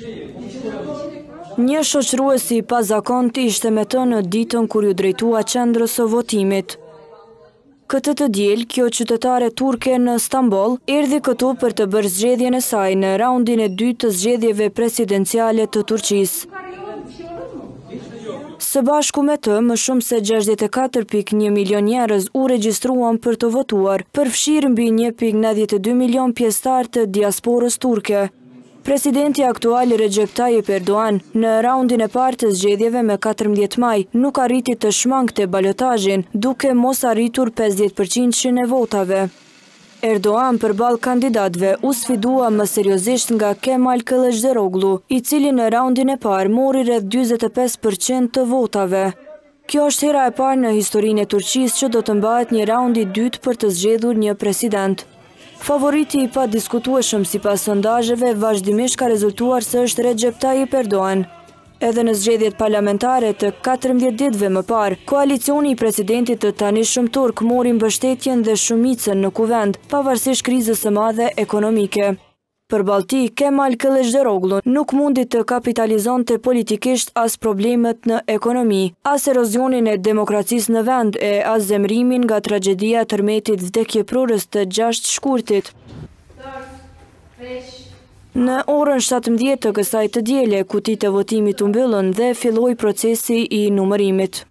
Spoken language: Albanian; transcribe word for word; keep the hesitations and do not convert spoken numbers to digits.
Një shoqëruesi i pazakont ishte me të në ditën kur ju drejtua qendrës së votimit. Këtë të diel, kjo qytetare turke në Stamboll erdhi këtu për të bërë zgjedhjen e saj në raundin e dytë të zgjedhjeve presidenciale të Turqisë. Së bashku me të, më shumë se gjashtëdhjetë e katër pikë një milion njerëz u regjistruan për të votuar, përfshirë mbi një pikë nëntëdhjetë e dy milion pjesëtar të diasporës turke. Presidenti aktual Recep Tayyip Erdogan në raundin e parë të zgjedhjeve me katërmbëdhjetë maj nuk arriti të shmangte balotazhin, duke mos arritur pesëdhjetë përqind e votave. Erdogan përballë kandidatëve u sfidua më seriozisht nga Kemal Kılıçdaroğlu, i cili në raundin e parë mori rreth dyzet e pesë përqind të votave. Kjo është hera e parë në historinë e Turqisë që do të mbahet një raund i dytë për të zgjedhur një president. Favoriti i padiskutueshëm sipas sondazheve vazhdimisht ka rezultuar se është Recep Tayyip Erdogan. Edhe në zgjedhjet parlamentare të katërmbëdhjetë ditëve më parë, koalicioni i presidentit të tanishëm turk mori mbështetjen dhe shumicën në kuvend, pavarësisht krizës së madhe ekonomike. Përballë tij, Kemal Kılıçdaroğlu nuk mundi të kapitalizonte politikisht as problemet në ekonomi, as erozionin e demokracisë në vend e as zemrimin nga tragjedia e tërmetit vdekjeprurës të gjashtë shkurtit. Në orën shtatëmbëdhjetë të kësaj të diele, kutitë e votimit u mbyllën dhe filloi procesi i numërimit.